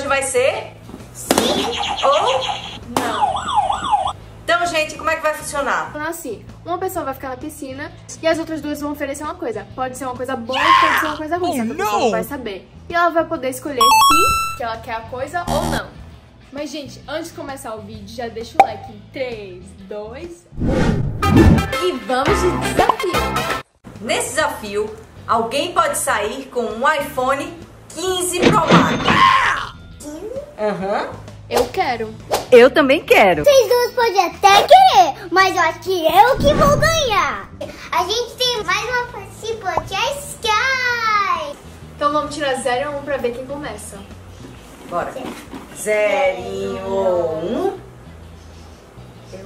hoje vai ser sim ou não. Então, gente, como é que vai funcionar? Assim, uma pessoa vai ficar na piscina e as outras duas vão oferecer uma coisa. Pode ser uma coisa boa, pode ser uma coisa ruim, só que a pessoa não vai saber. E ela vai poder escolher se ela quer a coisa ou não. Mas, gente, antes de começar o vídeo, já deixa o like em 3, 2, 1. E vamos de desafio. Nesse desafio, alguém pode sair com um iPhone 15 Pro Max. Aham. Eu quero. Eu também quero. Vocês dois podem até querer, mas eu acho que eu que vou ganhar. A gente tem mais uma participante, a Sky. Então vamos tirar 0 ou 1 pra ver quem começa. Bora. 0 ou 1.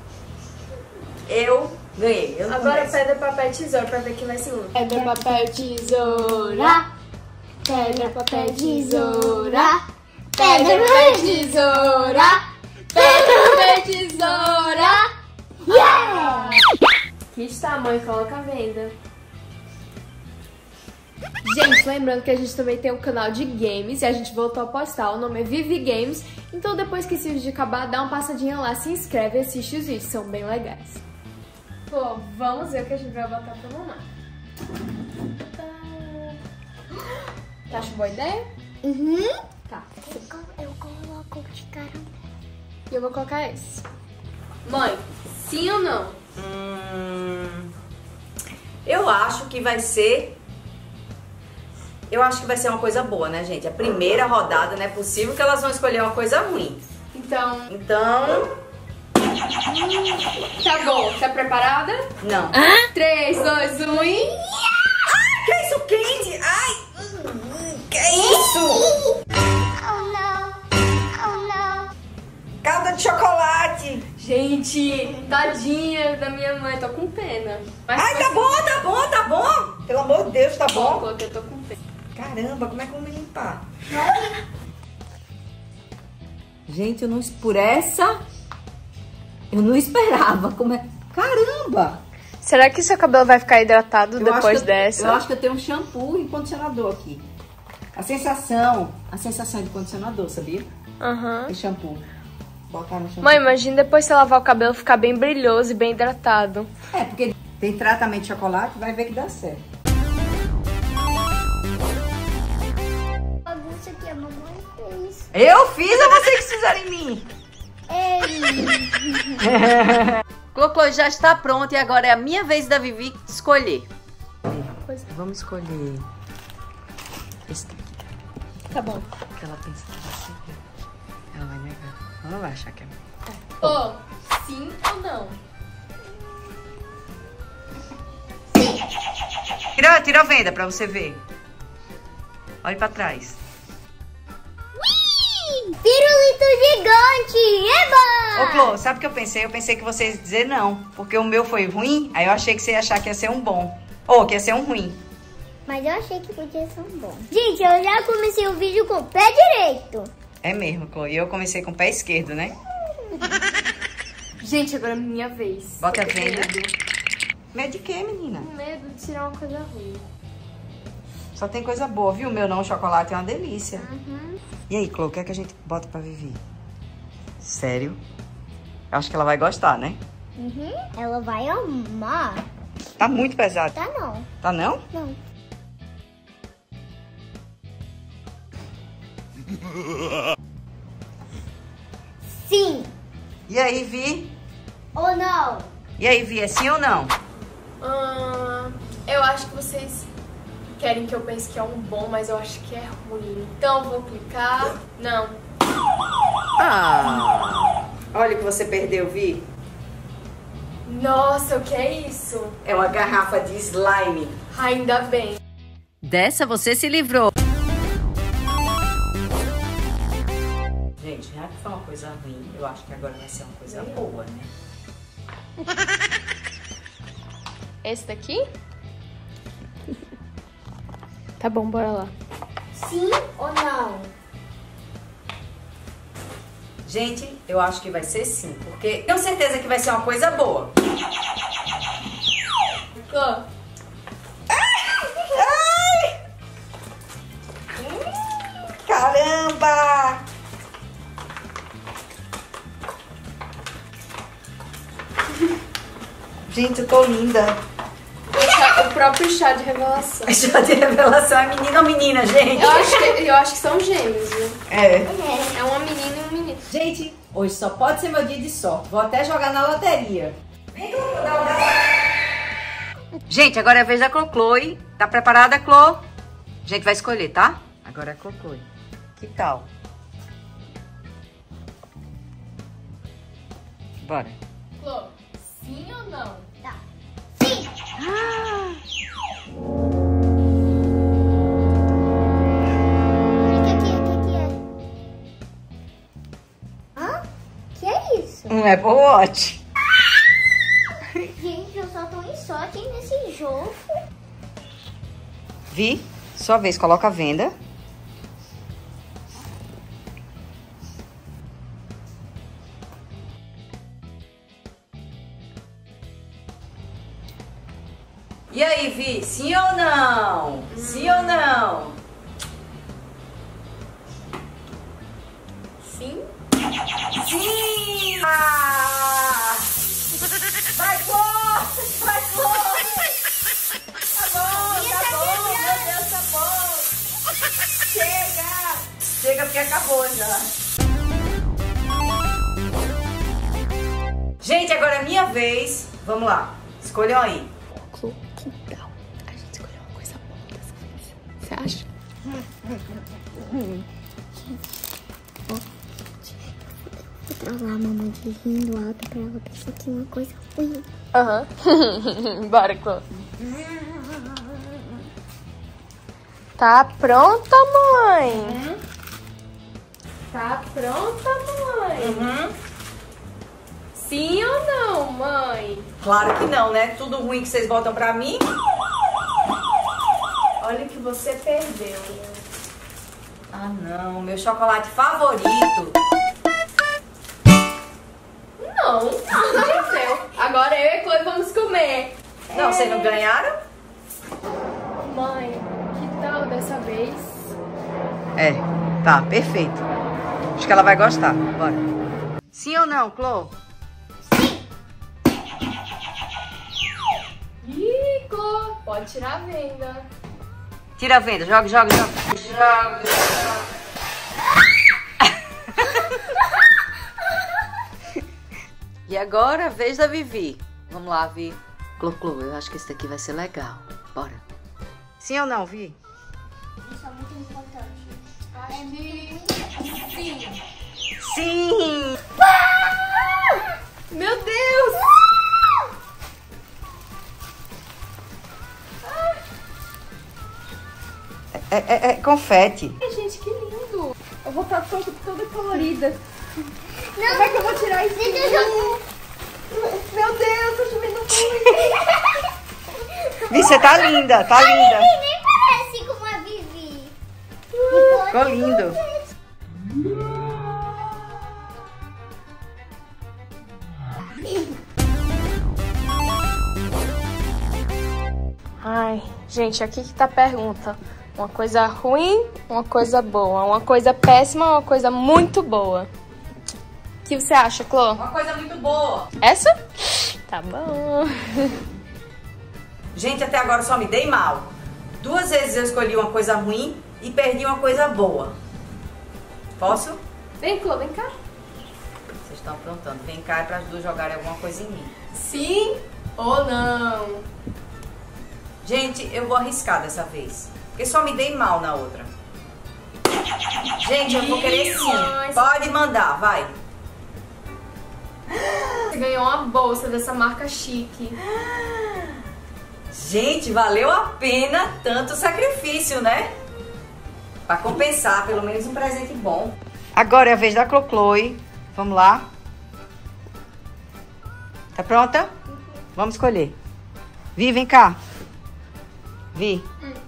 Eu ganhei. Eu Agora começo. pedra, papel, tesoura pra ver quem vai ser o Pedra, papel, tesoura. Pedra, papel, tesoura. Pedra, papel, tesoura. Pedra, papel, tesoura. Yeah! Aqui está, a mãe, coloca a venda. Gente, lembrando que a gente também tem um canal de games e a gente voltou a postar, o nome é Vivi Games. Então depois que esse vídeo acabar, dá uma passadinha lá, se inscreve e assiste os vídeos, são bem legais. Pô, vamos ver o que a gente vai botar pra mamar. Tá achando boa ideia? Uhum. Tá. Eu coloco de caramelo. E eu vou colocar esse. Mãe, sim ou não? Eu acho que vai ser... Eu acho que vai ser uma coisa boa, né, gente? A primeira rodada, não é possível que elas vão escolher uma coisa ruim. Então, Então... tá bom. Tá preparada? Não. 3, 2, 1 e... Que é isso, Candy? Ai! Que é isso? Oh não, oh não. Calda de chocolate! Gente, tadinha da minha mãe, tô com pena. Mas Ai, tá bom, tá bom, tá bom! Pelo amor de Deus, tá bom? coloquei, eu tô com pena. Caramba, como é que eu vou me limpar? Gente, eu não... Por essa... Eu não esperava. Como é... Caramba! Será que seu cabelo vai ficar hidratado depois dessa? Eu acho que eu tenho um shampoo e condicionador aqui. A sensação de condicionador, sabia? Aham. E shampoo. Botar no shampoo. Mãe, imagina depois você lavar o cabelo ficar bem brilhoso e bem hidratado. É, porque tem tratamento de chocolate, vai ver que dá certo. Bagunça que a mamãe fez. Eu fiz ou vocês fizeram em mim? Clocô, já está pronto e agora é a minha vez da Vivi escolher. Vamos escolher esse daqui. Tá bom. Que ela pensa que vai ser. Ela vai negar. Ela vai achar que é. Ô, sim ou não? Tira a venda pra você ver. Olha pra trás. Pirulito gigante, eba! Ô, Clô, sabe o que eu pensei? Eu pensei que você ia dizer não. Porque o meu foi ruim, aí eu achei que você ia achar que ia ser um bom. Ou que ia ser um ruim. Mas eu achei que podia ser um bom. Gente, eu já comecei o vídeo com o pé direito. É mesmo, Clô. E eu comecei com o pé esquerdo, né? Gente, agora é minha vez. Bota a Eu tô com venda. medo. Medo de quê, menina? Com medo de tirar uma coisa ruim. Só tem coisa boa, viu? O meu não, o chocolate é uma delícia. Uhum. E aí, Clô, o que é que a gente bota pra Vivi? Sério? Eu acho que ela vai gostar, né? Uhum. Ela vai amar. Tá muito pesado. Tá não. Tá não? Não. Sim E aí, Vi? ou não? E aí, Vi, é sim ou não? Eu acho que vocês querem que eu pense que é um bom, mas eu acho que é ruim. Então eu vou clicar. Não. Ah! Olha o que você perdeu, Vi. Nossa, o que é isso? É uma garrafa de slime. Ainda bem. Dessa você se livrou. Gente, já que foi uma coisa ruim, eu acho que agora vai ser uma coisa boa, né? Esse daqui? Tá bom, bora lá. Sim ou não? Gente, eu acho que vai ser sim, porque tenho certeza que vai ser uma coisa boa. Ficou? Caramba! Gente, eu tô linda. O próprio chá de revelação. Chá de revelação é menino ou menina, gente? Eu acho que são gêmeos, viu? É. É uma menina e um menino. Gente, hoje só pode ser meu dia de sorte. Vou até jogar na loteria. Vem, Clô, dá uma... Gente, agora é a vez da Chloe. Tá preparada, Clô? A gente vai escolher, tá? Agora é a Chloe. Que tal? Bora. Clô, sim ou não? Tá. Sim. Que é isso? Um Apple Watch. Gente, eu só tô em sorte nesse jogo. Vi, sua vez, coloca a venda. E aí, Vi, sim ou não? Sim ou não? Sim? Sim! Ah! Vai, Clô! Vai, Clô! Tá bom, meu Deus, tá bom! Chega! Chega porque acabou já. Gente, agora é minha vez. Vamos lá, escolham aí. Clô, que tal a gente escolher uma coisa boa dessa vez? Você acha? Vou trollar a mamãe de rindo alto pra ela pensar que é uma coisa ruim. Aham. Bora, Clô. Tá pronta, mãe? Tá pronta, mãe? Sim ou não, mãe? Claro que não, né? Tudo ruim que vocês botam pra mim. Olha o que você perdeu. Ah, não. Meu chocolate favorito. Não, aconteceu. Agora eu e a Chloe vamos comer. Não, vocês não ganharam? Mãe, que tal dessa vez? É, tá, perfeito. Acho que ela vai gostar. Bora. Sim ou não, Clô? Ih, Chloe, pode tirar a venda. Tira a venda, joga, joga, joga. Joga. E agora, a vez da Vivi. Vamos lá, Vi. Clô, Clô, eu acho que esse daqui vai ser legal. Bora. Sim ou não, Vi? Isso é muito importante. Acho que sim. Sim! Meu Deus! É confete. Ai, gente, que lindo! Eu vou estar toda colorida. Não. Como é que eu vou tirar isso? Meu Deus, tô chovendo muito. Vi, você tá linda, tá linda. Nem parece com a Vivi. Ficou lindo. Ai, gente, aqui que tá a pergunta. Uma coisa ruim, uma coisa boa. Uma coisa péssima, uma coisa muito boa. O que você acha, Clô? Uma coisa muito boa. Essa? Tá bom. Gente, até agora só me dei mal. 2 vezes eu escolhi uma coisa ruim e perdi uma coisa boa. Posso? Vem, Clô, vem cá. Vocês estão aprontando. Vem cá para as duas jogarem alguma coisa em mim. Sim ou não? Gente, eu vou arriscar dessa vez. Porque só me dei mal na outra. Gente, eu vou querer sim. Pode mandar, vai. Você ganhou uma bolsa dessa marca chique. Gente, valeu a pena tanto sacrifício, né? Pra compensar, pelo menos um presente bom. Agora é a vez da Chloe. Vamos lá. Tá pronta? Vamos escolher. Vi, vem cá. Vi.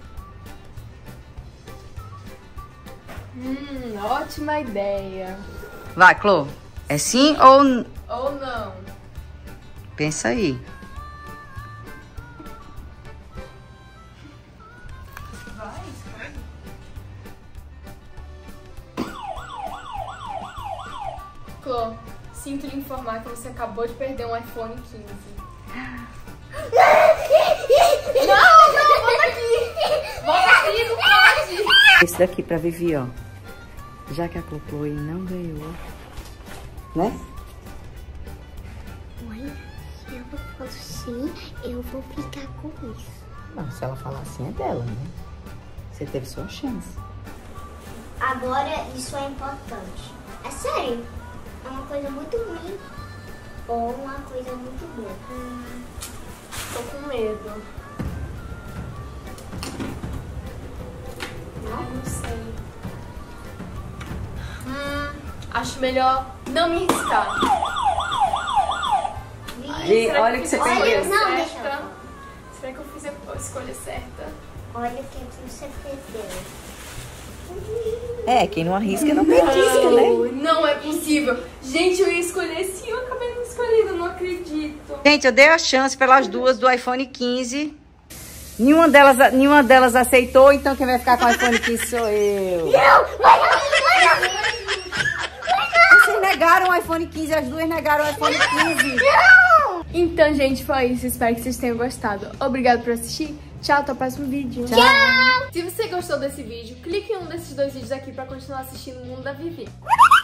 Ótima ideia. Vai, Chloe. É sim ou... Ou não? Pensa aí. Vai, escolhe. Clô, sinto lhe informar que você acabou de perder um iPhone 15. Esse daqui pra Vivi, ó. Já que a Chloe não ganhou, né? Olha, se ela for sim, eu vou ficar com isso. Não, se ela falar assim é dela, né? Você teve sua chance. Agora, isso é importante. É sério, é uma coisa muito ruim ou uma coisa muito boa? Tô com medo. Não sei. Acho melhor não me arriscar. E olha que você perdeu. Não, deixa eu. Será que eu fiz a escolha certa? Olha o que você perdeu. É, quem não arrisca não petisca, né? Não é possível. Gente, eu ia escolher sim, eu acabei não escolhendo, não acredito. Gente, eu dei a chance pelas duas do iPhone 15. Nenhuma delas aceitou, então quem vai ficar com o iPhone 15 sou eu. Vocês negaram o iPhone 15, as duas negaram o iPhone 15. Então, gente, foi isso. Espero que vocês tenham gostado. Obrigado por assistir. Tchau, até o próximo vídeo. Tchau. Se você gostou desse vídeo, clique em um desses dois vídeos aqui pra continuar assistindo o Mundo da Vivi.